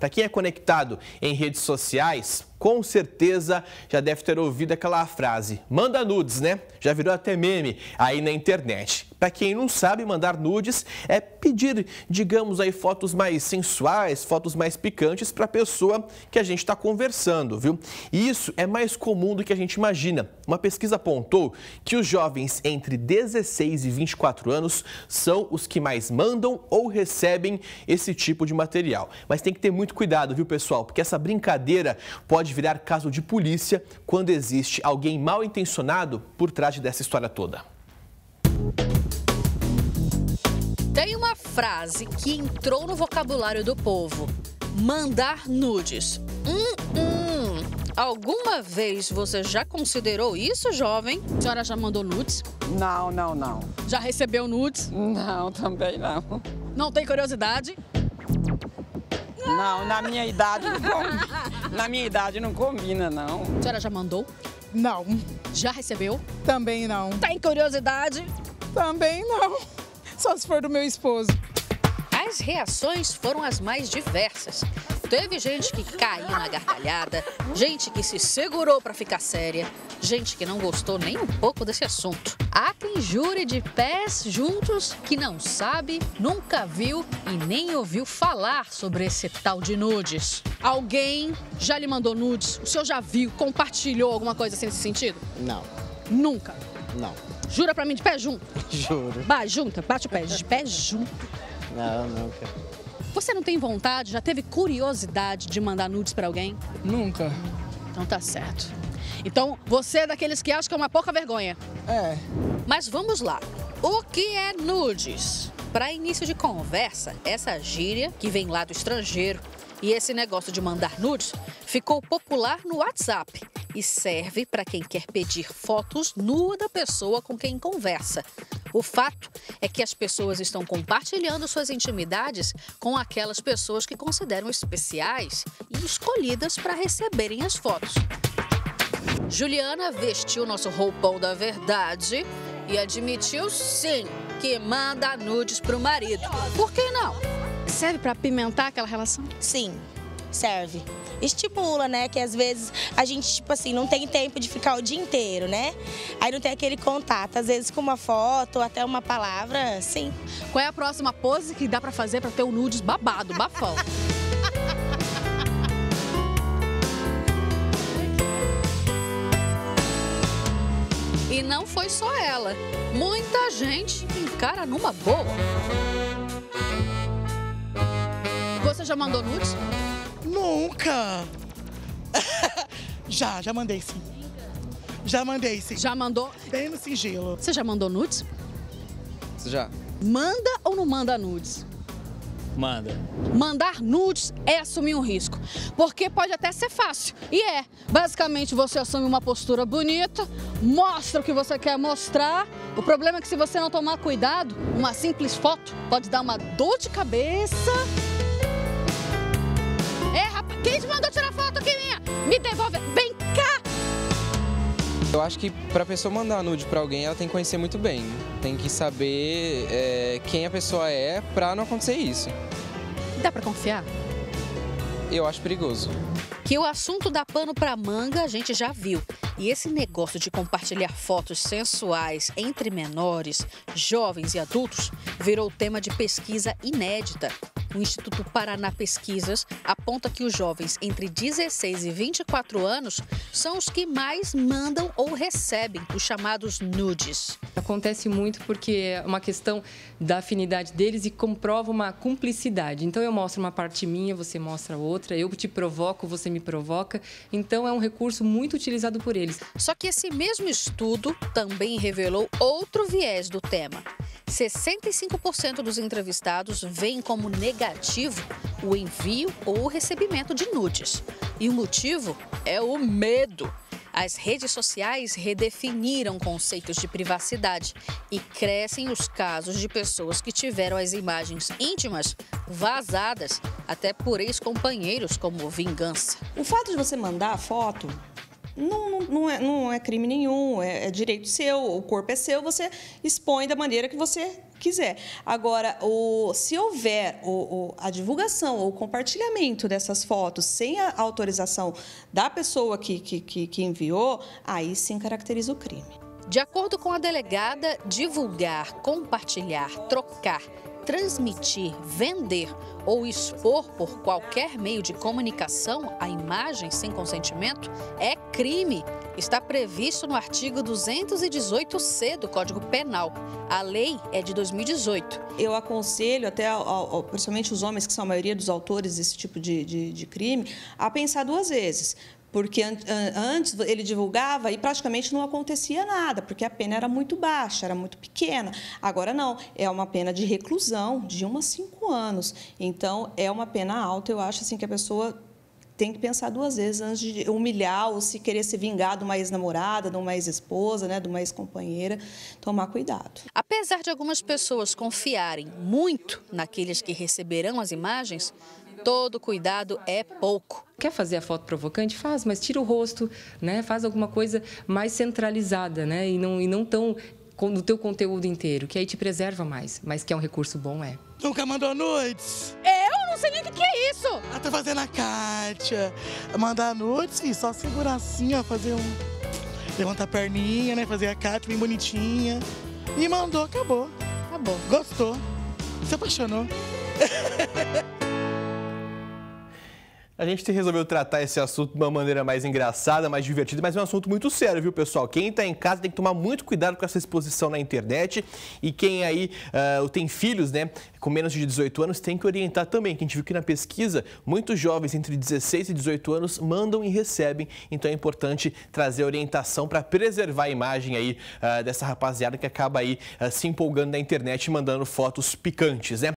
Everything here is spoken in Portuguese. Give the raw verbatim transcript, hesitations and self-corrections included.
Para quem é conectado em redes sociais, com certeza já deve ter ouvido aquela frase, manda nudes, né? Já virou até meme aí na internet. Para quem não sabe, mandar nudes é pedir, digamos aí, fotos mais sensuais, fotos mais picantes para a pessoa que a gente está conversando, viu? E isso é mais comum do que a gente imagina. Uma pesquisa apontou que os jovens entre dezesseis e vinte e quatro anos são os que mais mandam ou recebem esse tipo de material. Mas tem que ter muito cuidado, viu, pessoal? Porque essa brincadeira pode virar caso de polícia quando existe alguém mal intencionado por trás dessa história toda. Tem uma frase que entrou no vocabulário do povo: mandar nudes. Hum, hum. Alguma vez você já considerou isso, jovem? A senhora já mandou nudes? Não, não, não. Já recebeu nudes? Não, também não. Não tem curiosidade? Não, na minha idade não combina. Na minha idade não combina, não. A senhora já mandou? Não. Já recebeu? Também não. Tem curiosidade? Também não. Só se for do meu esposo. As reações foram as mais diversas. Teve gente que caiu na gargalhada, gente que se segurou para ficar séria, gente que não gostou nem um pouco desse assunto. Há quem jure de pés juntos que não sabe, nunca viu e nem ouviu falar sobre esse tal de nudes. Alguém já lhe mandou nudes? O senhor já viu, compartilhou alguma coisa assim nesse sentido? Não. Nunca? Não. Jura pra mim de pé junto? Juro. Vai, junta, bate o pé, de pé junto. Não, nunca. Você não tem vontade, já teve curiosidade de mandar nudes pra alguém? Nunca. Então tá certo. Então, você é daqueles que acham que é uma pouca vergonha. É. Mas vamos lá. O que é nudes? Para início de conversa, essa gíria que vem lá do estrangeiro e esse negócio de mandar nudes ficou popular no WhatsApp e serve para quem quer pedir fotos nuas da pessoa com quem conversa. O fato é que as pessoas estão compartilhando suas intimidades com aquelas pessoas que consideram especiais e escolhidas para receberem as fotos. Juliana vestiu nosso roupão da verdade e admitiu, sim, que manda nudes pro marido. Por que não? Serve para apimentar aquela relação? Sim, serve. Estimula, né? Que às vezes a gente, tipo assim, não tem tempo de ficar o dia inteiro, né? Aí não tem aquele contato. Às vezes com uma foto ou até uma palavra, sim. Qual é a próxima pose que dá pra fazer pra ter o nudes babado, bafão? E não foi só ela. Muita gente encara numa boa. Você já mandou nudes? Nunca. já, já mandei sim. Já mandei sim. Já mandou? Bem no sigilo. Você já mandou nudes? Já. Manda ou não manda nudes? Manda. Mandar nudes é assumir um risco, porque pode até ser fácil, e é. Basicamente, você assume uma postura bonita, mostra o que você quer mostrar. O problema é que se você não tomar cuidado, uma simples foto pode dar uma dor de cabeça. É, rapaz, quem te mandou tirar foto aqui minha? Me devolve, vem cá! Eu acho que para a pessoa mandar nude para alguém, ela tem que conhecer muito bem. Tem que saber é, quem a pessoa é para não acontecer isso. Dá para confiar? Eu acho perigoso. Que o assunto dá pano pra manga a gente já viu. E esse negócio de compartilhar fotos sensuais entre menores, jovens e adultos virou tema de pesquisa inédita. O Instituto Paraná Pesquisas aponta que os jovens entre dezesseis e vinte e quatro anos são os que mais mandam ou recebem os chamados nudes. Acontece muito porque é uma questão da afinidade deles e comprova uma cumplicidade. Então eu mostro uma parte minha, você mostra outra, eu te provoco, você me provoca. Então é um recurso muito utilizado por eles. Só que esse mesmo estudo também revelou outro viés do tema. sessenta e cinco por cento dos entrevistados veem como negativo o envio ou o recebimento de nudes. E o motivo é o medo. As redes sociais redefiniram conceitos de privacidade e crescem os casos de pessoas que tiveram as imagens íntimas vazadas, até por ex-companheiros, como vingança. O fato de você mandar a foto não, não, não, é, não é crime nenhum, é, é direito seu, o corpo é seu, você expõe da maneira que você quiser. Agora, o, se houver o, o, a divulgação ou o compartilhamento dessas fotos sem a autorização da pessoa que, que, que, que enviou, aí sim caracteriza o crime. De acordo com a delegada, divulgar, compartilhar, trocar, transmitir, vender ou expor por qualquer meio de comunicação a imagem sem consentimento é crime. Está previsto no artigo duzentos e dezoito C do Código Penal. A lei é de dois mil e dezoito. Eu aconselho, até ao, ao, principalmente os homens, que são a maioria dos autores desse tipo de, de, de crime, a pensar duas vezes. Porque antes ele divulgava e praticamente não acontecia nada, porque a pena era muito baixa, era muito pequena. Agora não, é uma pena de reclusão de um a cinco anos. Então, é uma pena alta. Eu acho assim, que a pessoa tem que pensar duas vezes antes de humilhar ou se querer se vingar de uma ex-namorada, de uma ex-esposa, né, de uma ex-companheira. Tomar cuidado. Apesar de algumas pessoas confiarem muito naqueles que receberão as imagens, todo cuidado é pouco. Quer fazer a foto provocante? Faz, mas tira o rosto, né? Faz alguma coisa mais centralizada, né? E não, e não tão no teu conteúdo inteiro, que aí te preserva mais. Mas que é um recurso bom, é. Nunca mandou nudes? Eu não sei nem o que é isso. Ah, tá fazendo a Kátia. Mandar nudes, filho, só segurar assim, ó, fazer um... levantar a perninha, né? Fazer a Kátia bem bonitinha. E mandou, acabou. Acabou. Gostou. Se apaixonou. A gente resolveu tratar esse assunto de uma maneira mais engraçada, mais divertida, mas é um assunto muito sério, viu, pessoal? Quem está em casa tem que tomar muito cuidado com essa exposição na internet, e quem aí uh, tem filhos, né, com menos de dezoito anos, tem que orientar também. Que a gente viu que na pesquisa, muitos jovens entre dezesseis e dezoito anos mandam e recebem, então é importante trazer orientação para preservar a imagem aí uh, dessa rapaziada que acaba aí uh, se empolgando na internet e mandando fotos picantes, né?